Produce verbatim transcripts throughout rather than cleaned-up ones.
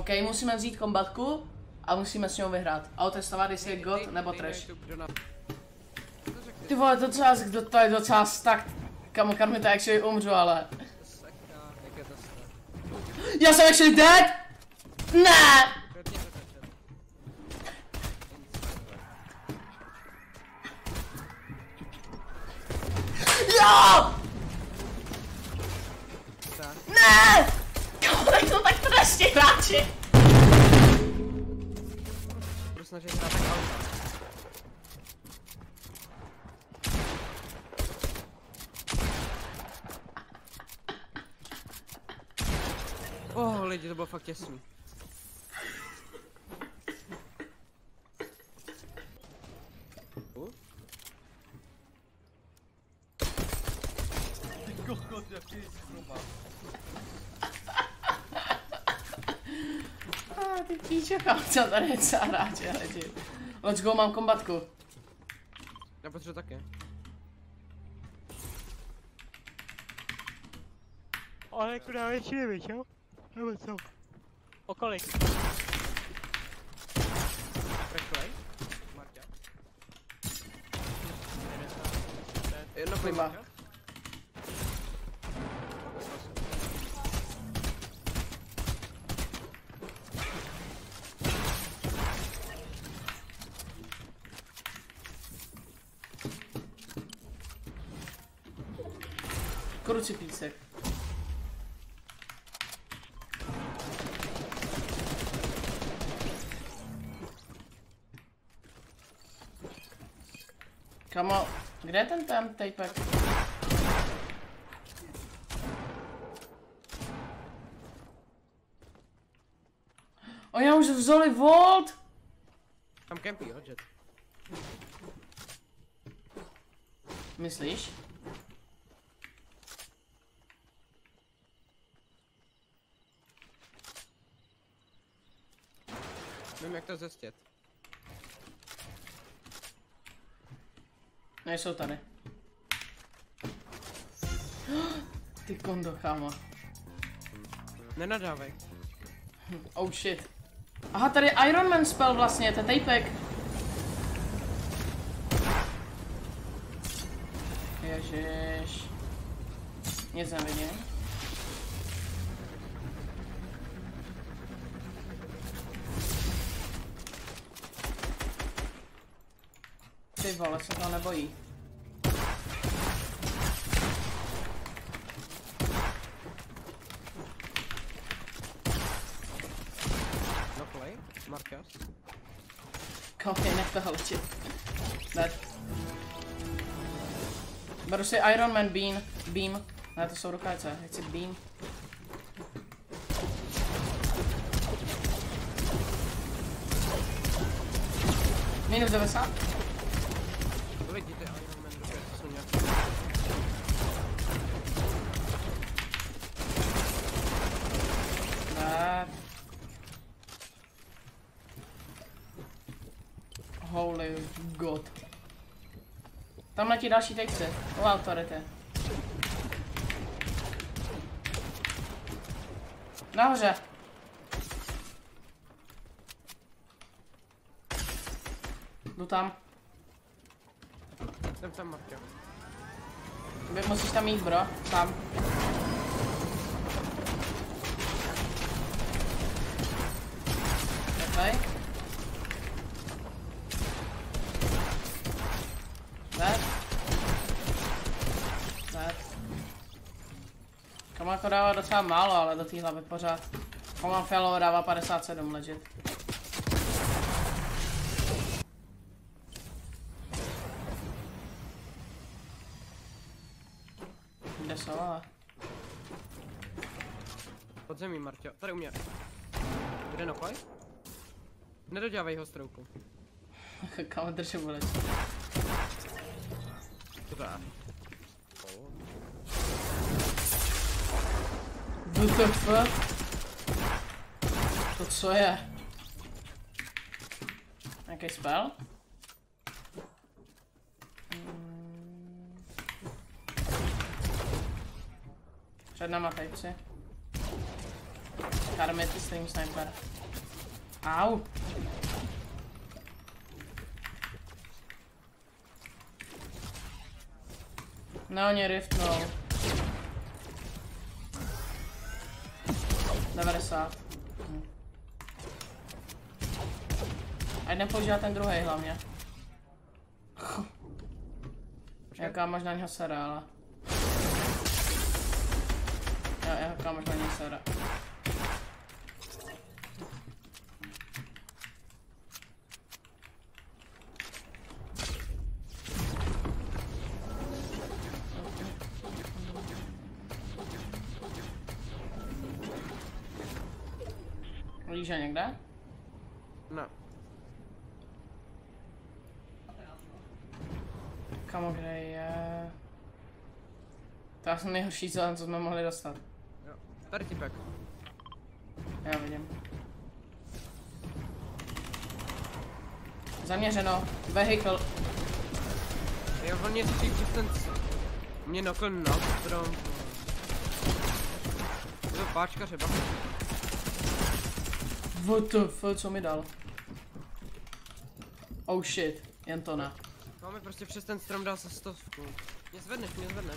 OK, musíme vzít kombatku a musíme s ňou vyhrát. A otestovat, jestli je god nebo trash. Ty vole, to, docela, to je docela tak. Kamo, kam mi to actually umřu, ale... Já jsem actually dead! Ne! Jo! Ne! Kamo, tak to tak trestně hráči! Budu snažit hrát tak auta. Oh, lidi, to bylo fakt těsný. Ah, ty píčo, co tady je celá hráče, lidi. Let's go, mám kombatku. Já potřebuji taky. Ale jako dáme ještě víš, jo? Nebo co? O kolik? Reklej? Marťa? Jedno Klima. klima. Krucipísek. Kamo, kde je ten tam tapek? Oni už vzali Volt! Tam campy, jo, Jet. Myslíš? Vím, jak to zjistit. Nejsou tady. Ty kondo, kámo. Nenadávej. Oh shit. Aha, tady Iron Man spell vlastně, to je tapek. Ježiš. Nic nevidím. Ty vole, se to nebojí. No play, Markas. Koukej, nech toho lečit. Dead. Beru si Iron Man Beam. Beam. Ne, to jsou rukavice, chci Beam. Minus devadesát. Lidi, ty Iron Man rukavice jsou nějaký. Ne. Holy god. Tam letí další texty. O autority. Nahoře. Jdu tam. Jsem tam, Marťa. Vy musíš tam jít, bro. Tam. Okay. Dead. Dead. Kam jako dává docela málo, ale do té hlavy pořád. Command Fellow dává padesát sedm legit. Kde jsou ale? Podzemí, Marťo. Tady u mě. Kde na play? Nedodělávej ho strouku. Kam držím vůbec? To dá. W T F? To co je? Nějaký spell? Před náma typci. Karmit, stream sniper. Au. No, oni riftnou. devadesát. Hm. Ať nepoužívá ten druhý hlavně. Jaká možná něho sera, ale... Jo, jaká možná něho sera. Líže někde? No. Kamo, kde je... To já jsem nejhorší zelen, co jsme mohli dostat. Jo. Tady typek. Já vidím. Zaměřeno. Vehicle. Jo, on mě střílí přes ten... Mě nokl na strom. Je to páčka třeba. W T F, co mi dal? Oh shit, jen to ne. Máme prostě přes ten strom dal se stovku. Mě zvedneš, mě zvedneš.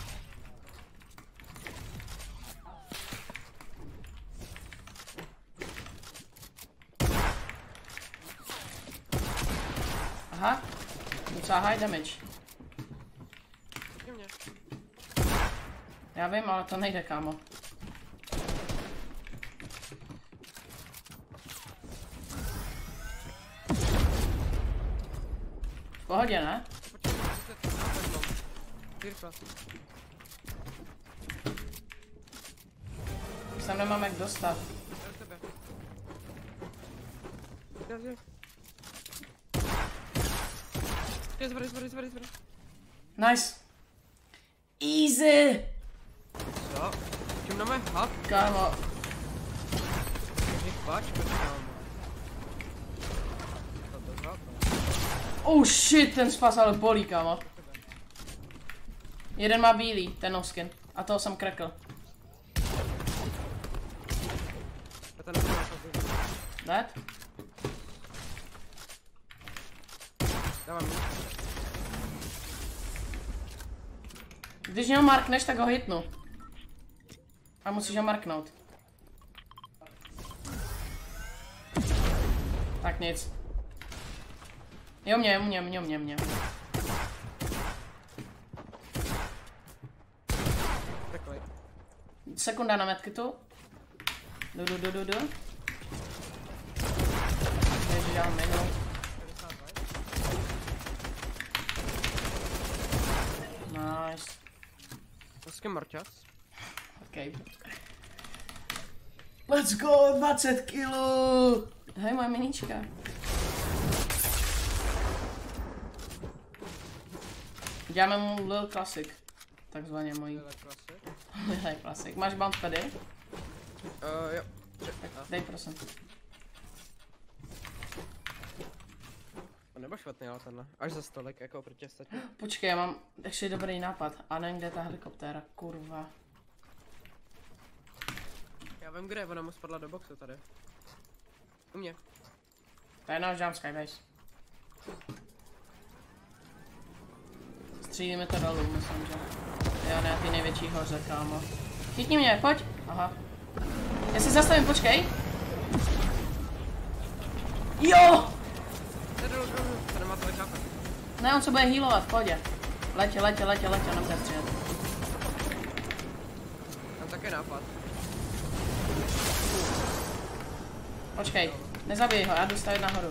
Aha, docela high damage. Počkej mě. Já vím, ale to nejde, kámo. V pohodě, ne? Počkej, počkej, Sem nemám jak dostat. Je, zvrý, zvrý, zvrý, zvrý. Nice. Easy. Co? Tím máme hub? Kámo. Ježíš, páčka, kámo. To to hub. Oh shit, ten spas ale bolí, kámo. Jeden má bílý, ten no skin. A toho jsem krekl. Já to nebudu napadnout. Dead? Dávám mi. Když něho markneš, tak ho hitnu. A musíš ho marknout. Tak nic. Jo, mě, mě, mě, mě, mě. Takový. Sekunda na medkitu. Du, du, du, du, du. Ježiš, já minu. Nice. Hezky marťas. Okay. Let's go, dvacet kilů! Hej, moje minička. Děláme mu Lil Classic. Takzvaně mojí. Lil Classic. Máš bounce pady? Uh, jo. Tak dej prosím. On nebo špatný, ale tenhle. Až za stolik, jako oproti ostatní. Počkej, já mám ještě dobrý nápad. A nevím, kde je ta helikoptéra, kurva. Já vím, kde je, ona mu spadla do boxu tady. U mě. To je náš jump skybase. Střílíme to dolů, myslím, že. Jo, ne, ty největší hoře, kámo. Chytni mě, pojď. Aha. Já se zastavím, počkej. Jo! Tady dolů, dolů, to nemá tolik chápat. Ne, on se bude healovat, v pohodě. Letě, letě, letě, letě, nebude střílet. Tam také nápad. Počkej, nezabij ho, já jdu stavit nahoru.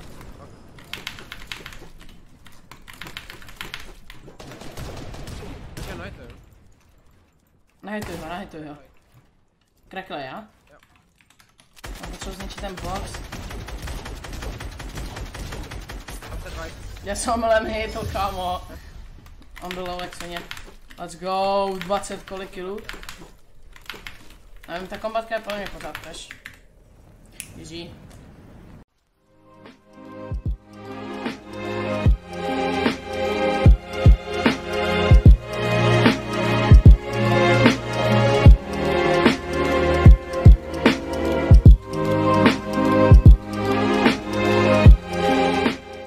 Takže najtuju. Nahituj ho, nahituj ho. Krakle, já? Jo. Mám potřebuji zničit ten box. dvacet dva. Já jsem omylem hitl, kámo. On byl low jak svině. Let's go, dvacet kolik kilů. Nevím, ta kombatka je podle mě pořád cash. G G.